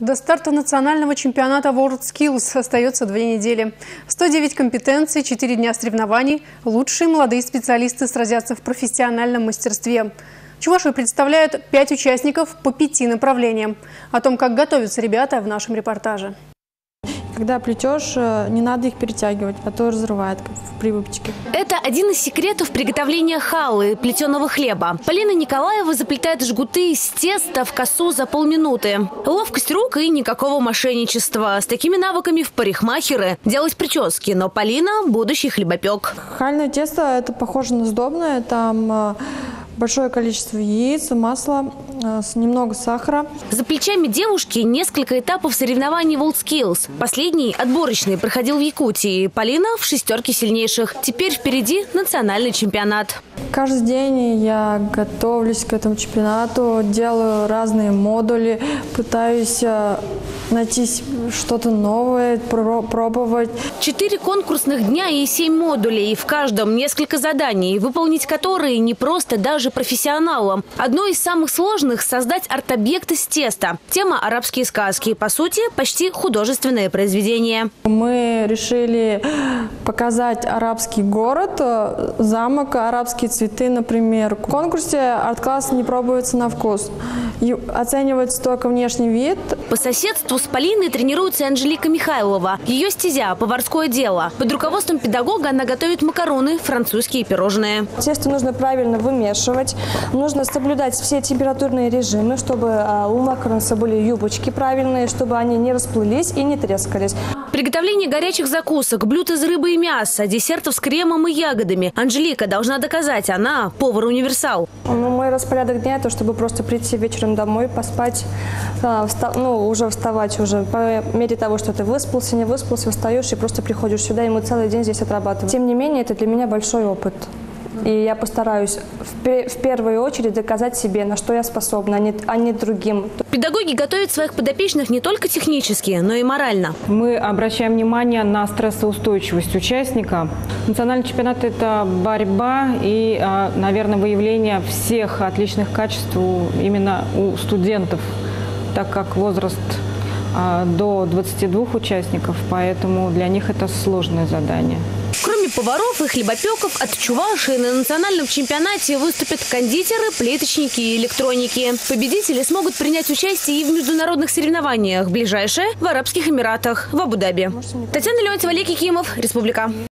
До старта национального чемпионата WorldSkills остается 2 недели. 109 компетенций, 4 дня соревнований. Лучшие молодые специалисты сразятся в профессиональном мастерстве. Чувашию представляют 5 участников по 5 направлениям. О том, как готовятся ребята, в нашем репортаже. Когда плетешь, не надо их перетягивать, а то разрывает при выпечке. Это один из секретов приготовления халлы, плетеного хлеба. Полина Николаева заплетает жгуты из теста в косу за полминуты. Ловкость рук и никакого мошенничества. С такими навыками в парикмахеры делать прически. Но Полина – будущий хлебопек. Хальное тесто – это похоже на сдобное. Там большое количество яиц, масла, немного сахара. За плечами девушки несколько этапов соревнований WorldSkills. Последний, отборочный, проходил в Якутии. Полина в 6 сильнейших. Теперь впереди национальный чемпионат. Каждый день я готовлюсь к этому чемпионату, делаю разные модули, пытаюсь найти что-то новое, пробовать. 4 конкурсных дня и 7 модулей. В каждом несколько заданий, выполнить которые не просто даже профессионалам. Одно из самых сложных – создать арт-объект из теста. Тема – арабские сказки. По сути, почти художественное произведение. Мы решили показать арабский город, замок, арабские цветы, например. В конкурсе арт-класс не пробуется на вкус. Оценивается только внешний вид. По соседству с Полиной тренируется Анжелика Михайлова. Ее стезя – поварское дело. Под руководством педагога она готовит макароны, французские пирожные. Тесто нужно правильно вымешивать. Нужно соблюдать все температурные режимы, чтобы у макаронов были юбочки правильные, чтобы они не расплылись и не трескались. Приготовление горячих закусок, блюд из рыбы и мяса, десертов с кремом и ягодами. Анжелика должна доказать, она повар-универсал. Мой распорядок дня – это чтобы просто прийти вечером домой, поспать, уже вставать уже. По мере того, что ты выспался, не выспался, встаешь и просто приходишь сюда, и мы целый день здесь отрабатываем. Тем не менее, это для меня большой опыт. И я постараюсь в первую очередь доказать себе, на что я способна, а не другим. Педагоги готовят своих подопечных не только технически, но и морально. Мы обращаем внимание на стрессоустойчивость участника. Национальный чемпионат – это борьба и, наверное, выявление всех отличных качеств именно у студентов, так как возраст до 22 участников, поэтому для них это сложное задание. Кроме поваров и хлебопеков, от Чувашии на национальном чемпионате выступят кондитеры, плиточники и электроники. Победители смогут принять участие и в международных соревнованиях. Ближайшее – в Арабских Эмиратах, в Абу-Даби. Татьяна Леонтьева, Олег Якимов, Республика.